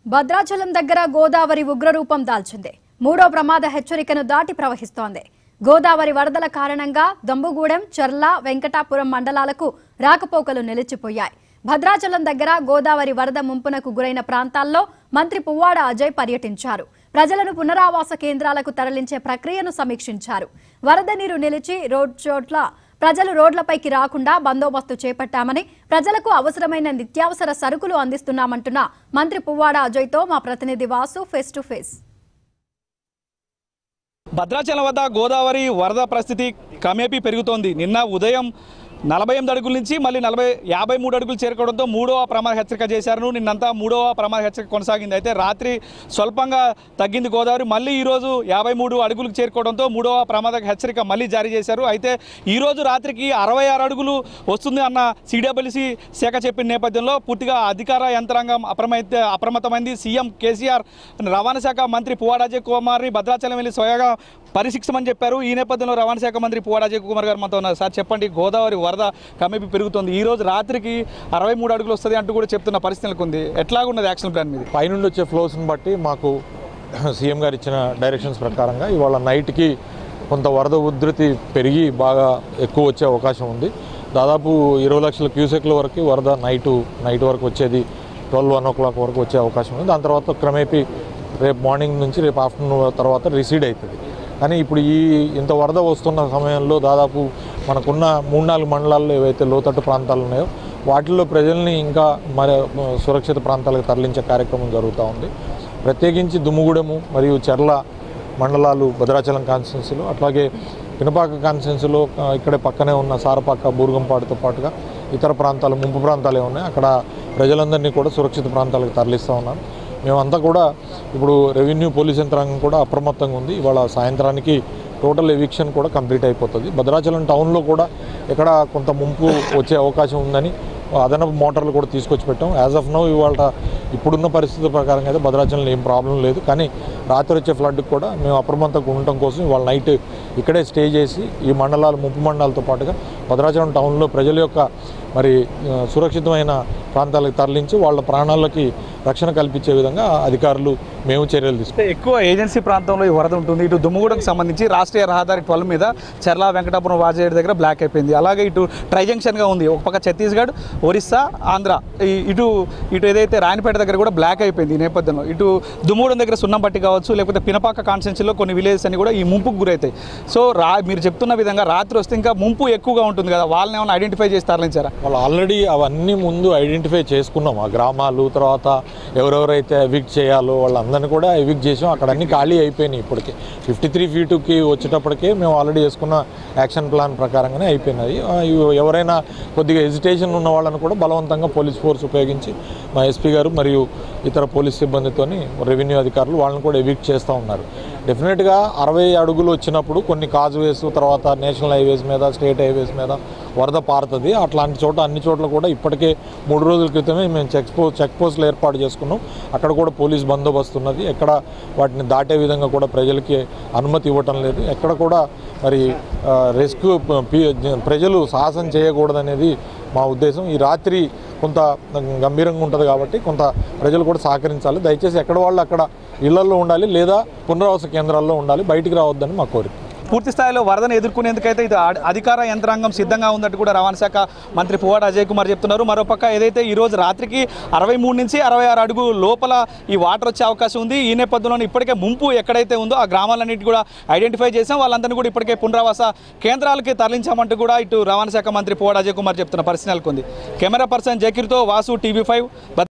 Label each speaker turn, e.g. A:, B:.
A: భద్రాచలం దగ్గర గోదావరి ఉగ్రరూపం దాల్చింది. మూడో ప్రమాద హెచ్చరికను దాటి ప్రవహిస్తోంది. గోదావరి వరదల కారణంగా దంబుగూడెం, చర్ల, వెంకటాపురం మండలాలకు రాకపోకలు నిలిచిపోయాయి. భద్రాచలం దగ్గర గోదావరి వరద ముంపునకు గురైన ప్రాంతాల్లో మంత్రి పువ్వాడ అజయ్ పర్యటించారు. ప్రజలను పునరావాస కేంద్రాలకు తరలించే ప్రక్రియను సమీక్షించారు. వరద నీరు నిలిచి ప్రజలు రోడ్లపైకి రాకుండా బందోబస్తు చేపట్టామని, ప్రజలకు అవసరమైన నిత్యావసర సరుకులు అందిస్తున్నామంటున్న మంత్రి పువ్వాడ అజయ్తో మా ప్రతినిధి Vasu face to face.
B: Bhadrachalam వద్ద గోదావరి వరద పరిస్థితి క్రమేపీ పెరుగుతోంది. నిన్న ఉదయం 48 అడుగుల నుంచి మళ్ళీ 53 అడుగులు చేరుకోవడంతో మూడవ ప్రమాద హెచ్చరిక చేశారు. నిన్నంతా మూడవ ప్రమాద హెచ్చరిక కొనసాగింది. అయితే రాత్రి స్వల్పంగా తగ్గింది గోదావరి. మళ్ళీ ఈరోజు 53 అడుగులకు చేరుకోవడంతో మూడవ ప్రమాద హెచ్చరిక మళ్ళీ జారీ చేశారు. అయితే ఈరోజు రాత్రికి 66 అడుగులు వస్తుంది అన్న సిడబ్ల్యూసీ శాఖ చెప్పిన నేపథ్యంలో పూర్తిగా అధికార యంత్రాంగం అప్రమత్తమైంది. సీఎం కేసీఆర్ రవాణా శాఖ మంత్రి పువ్వాడ అజయ్ కుమార్ని భద్రాచలం వెళ్ళి స్వయంగా పరిశీలించమని చెప్పారు. ఈ నేపథ్యంలో రవాణా శాఖ మంత్రి పువ్వాడ అజయ్ కుమార్ గారు మనతో ఉన్నారు. సార్ చెప్పండి, గోదావరి వరద క్రమేపీ పెరుగుతుంది. ఈ రోజు రాత్రికి 63 అడుగులు వస్తుంది అంటూ కూడా చెప్తున్న పరిస్థితులకు ఉంది. ఎట్లాగున్నది యాక్షన్ ప్లాన్ మీద?
C: పైనుండి వచ్చే ఫ్లోస్ని బట్టి మాకు సీఎం గారు ఇచ్చిన డైరెక్షన్స్ ప్రకారంగా ఇవాళ నైట్కి కొంత వరద ఉధృతి పెరిగి బాగా ఎక్కువ వచ్చే అవకాశం ఉంది. దాదాపు 20 లక్షల క్యూసెక్ల వరకు వరద నైట్ వరకు వచ్చేది. 12-1 o'clock వరకు వచ్చే అవకాశం ఉంది. దాని తర్వాత క్రమేపీ రేపు మార్నింగ్ నుంచి రేపు ఆఫ్టర్నూన్ తర్వాత రిసీడ్ అవుతుంది. కానీ ఇప్పుడు ఇంత వరద వస్తున్న సమయంలో దాదాపు మనకున్న 3-4 మండలాల్లో ఏవైతే లోతట్టు ప్రాంతాలు ఉన్నాయో వాటిల్లో ప్రజల్ని ఇంకా మరి సురక్షిత ప్రాంతాలకు తరలించే కార్యక్రమం జరుగుతూ ఉంది. ప్రత్యేకించి దుమ్ముగూడెము మరియు చర్ల మండలాలు భద్రాచలం కాన్స్టిట్యున్సీలో, అట్లాగే పినపాక కాన్స్టిట్యున్సీలో ఇక్కడే పక్కనే ఉన్న సారపాక, బూర్గంపాడుతో పాటుగా ఇతర ప్రాంతాలు, ముంపు ప్రాంతాలే ఉన్నాయి. అక్కడ ప్రజలందరినీ కూడా సురక్షిత ప్రాంతాలకు తరలిస్తూ ఉన్నాం. మేమంతా కూడా ఇప్పుడు రెవెన్యూ, పోలీస్ యంత్రాంగం కూడా అప్రమత్తంగా ఉంది. ఇవాళ సాయంత్రానికి టోటల్ ఎవిక్షన్ కూడా కంప్లీట్ అయిపోతుంది. భద్రాచలం టౌన్లో కూడా ఎక్కడ కొంత ముంపు వచ్చే అవకాశం ఉందని అదనపు మోటార్లు కూడా తీసుకొచ్చి పెట్టాం. యాజ్ ఆఫ్ నౌ ఇవాళ ఇప్పుడున్న పరిస్థితి ప్రకారంగా అయితే భద్రాచలంలో ఏం ప్రాబ్లం లేదు. కానీ రాత్రి వచ్చే ఫ్లడ్కి కూడా మేము అప్రమత్తంగా ఉండటం కోసం ఇవాళ నైట్ ఇక్కడే స్టే చేసి ఈ మండలాలు, ముంపు మండలాలతో పాటుగా భద్రాచలం టౌన్లో ప్రజల యొక్క మరి సురక్షితమైన ప్రాంతాలకు తరలించి వాళ్ళ ప్రాణాలకి రక్షణ కల్పించే విధంగా అధికారులు మేము చర్యలు తీసుకుంటాం.
B: ఎక్కువ ఏజెన్సీ ప్రాంతంలో ఈ వరద ఉంటుంది. ఇటు దుమ్ముగూడకు సంబంధించి రాష్ట్రీయ రహదారి 12 మీద చర్ల, వెంకటాపురం, వాజేడు దగ్గర బ్లాక్ అయిపోయింది. అలాగే ఇటు ట్రై జంక్షన్గా ఉంది. ఒక పక్క ఛత్తీస్గఢ్, ఒరిస్సా, ఆంధ్ర, ఇటు ఏదైతే రాయనపేట దగ్గర కూడా బ్లాక్ అయిపోయింది. ఈ నేపథ్యంలో ఇటు దుమ్ముగూడెం దగ్గర సున్నంపట్టి కావచ్చు, లేకపోతే పినపాక కాన్స్టిట్యున్సీలో కొన్ని విలేజెస్ అని కూడా ఈ ముంపుకు గురవుతాయి. సో మీరు చెప్తున్న విధంగా రాత్రి వస్తే ఇంకా ముంపు ఎక్కువగా ఉంటుంది కదా, వాళ్ళని ఏమైనా ఐడెంటిఫై చేసి తరలించారా?
C: వాళ్ళు ఆల్రెడీ అవన్నీ ముందు ఐడెంటిఫై చేసుకున్నాం. ఆ గ్రామాలు, తర్వాత ఎవరెవరైతే ఎవిక్ట్ చేయాలో వాళ్ళందరినీ కూడా ఎవిక్ట్ చేసాం. అక్కడ అన్నీ ఖాళీ అయిపోయినాయి. ఇప్పటికే 53 ఫీటుకి వచ్చేటప్పటికే మేము ఆల్రెడీ వేసుకున్న యాక్షన్ ప్లాన్ ప్రకారంగానే అయిపోయినాయి. ఎవరైనా కొద్దిగా హెజిటేషన్ ఉన్న వాళ్ళని కూడా బలవంతంగా పోలీస్ ఫోర్స్ ఉపయోగించి మా ఎస్పీ గారు మరియు ఇతర పోలీస్ సిబ్బందితో రెవెన్యూ అధికారులు వాళ్ళని కూడా ఎవిక్ట్ చేస్తూ ఉన్నారు. డెఫినెట్గా 60 అడుగులు వచ్చినప్పుడు కొన్ని కాజ్వేస్, తర్వాత నేషనల్ హైవేస్ మీద, స్టేట్ హైవేస్ మీద వరద పారుతుంది. అట్లాంటి చోట అన్ని చోట్ల కూడా ఇప్పటికే 3 రోజుల క్రితమే మేము చెక్ పోస్టులు ఏర్పాటు చేసుకున్నాం. అక్కడ కూడా పోలీస్ బందోబస్తు ఉన్నది. ఎక్కడ వాటిని దాటే విధంగా కూడా ప్రజలకి అనుమతి ఇవ్వటం లేదు. ఎక్కడ కూడా మరి రెస్క్యూ ప్రజలు సాహసం చేయకూడదనేది మా ఉద్దేశం. ఈ రాత్రి కొంత గంభీరంగా ఉంటుంది కాబట్టి కొంత ప్రజలు కూడా సహకరించాలి. దయచేసి ఎక్కడ వాళ్ళు అక్కడ ఇళ్లలో ఉండాలి, లేదా పునరావాస కేంద్రాల్లో ఉండాలి, బయటికి రావద్దని మా కోరిక.
B: పూర్తి స్థాయిలో వరదను ఎదుర్కొనేందుకైతే ఇది అధికార యంత్రాంగం సిద్ధంగా ఉందంటూ కూడా రవాణా శాఖ మంత్రి పువ్వాడ అజయ్ కుమార్ చెప్తున్నారు. మరోపక్క ఏదైతే ఈరోజు రాత్రికి 63 నుంచి 66 అడుగు లోపల ఈ వాటర్ వచ్చే అవకాశం ఉంది. ఈ నేపథ్యంలో ఇప్పటికే ముంపు ఎక్కడైతే ఉందో ఆ గ్రామాలన్నింటి కూడా ఐడెంటిఫై చేసాం. వాళ్ళందరినీ కూడా ఇప్పటికే పునరావాస కేంద్రాలకి తరలించామంటూ కూడా ఇటు రవాణా శాఖ మంత్రి పువ్వాడ అజయ్ కుమార్ చెప్తున్న పరిస్థితి నెలకొంది. కెమెరా పర్సన్ జకీర్తో వాసు, TV5.